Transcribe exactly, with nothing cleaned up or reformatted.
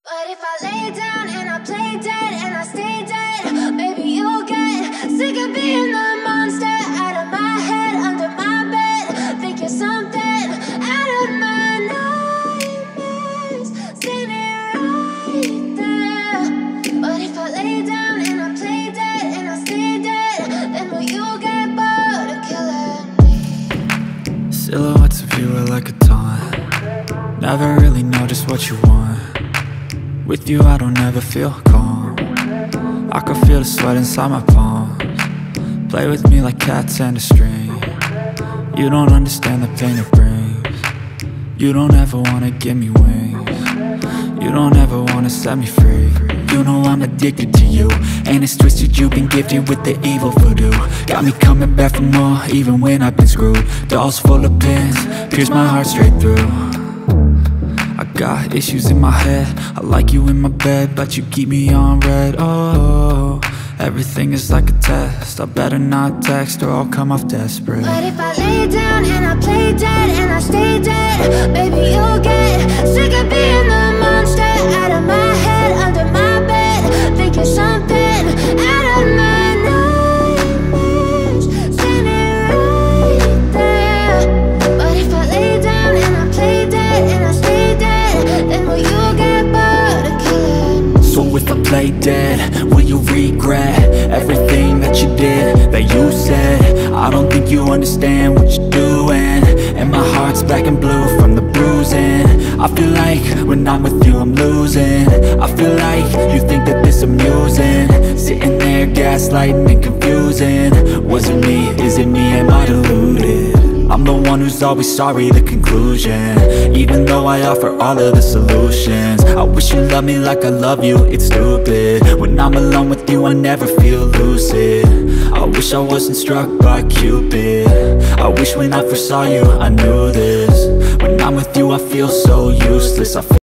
But if I lay down and I play dead and I stay dead, maybe you'll get sick of being the monster out of my head, under my bed. Think you're something out of my nightmares, standing right there. But if I lay down and I play dead and I stay dead, then will you get bored of killing me? Silhouettes of you are like a taunt. Never really know just what you want. With you I don't ever feel calm. I can feel the sweat inside my palms. Play with me like cats and a string. You don't understand the pain it brings. You don't ever wanna give me wings. You don't ever wanna set me free. You know I'm addicted to you, and it's twisted, you've been gifted with the evil voodoo. Got me coming back for more, even when I've been screwed. Dolls full of pins, pierce my heart straight through. I got issues in my head, I like you in my bed, but you keep me on red. Oh, everything is like a test, I better not text or I'll come off desperate. But if I lay down and I play dead and I stay dead, maybe you'll get sick of being the monster out of my head, under my bed. Think you're something out of my nightmares, standing right there. But if I lay down and I play dead and I stay dead, then will you get bored of killing me? So if I play dead, will you regret everything that you did, that you said? I don't think you understand what you're doing, and my heart's black and blue from the bruising. I feel like when I'm with you I'm losing. I feel like you think that this amusing, sitting there gaslighting and confusing. Was it me? Is it me? Am I deluded? I'm the one who's always sorry, the conclusion, even though I offer all of the solutions. I wish you loved me like I love you, it's stupid. When I'm alone with you I never feel lucid. I wish I wasn't struck by Cupid. I wish when I first saw you I knew this. When I'm with you I feel so useless. I feel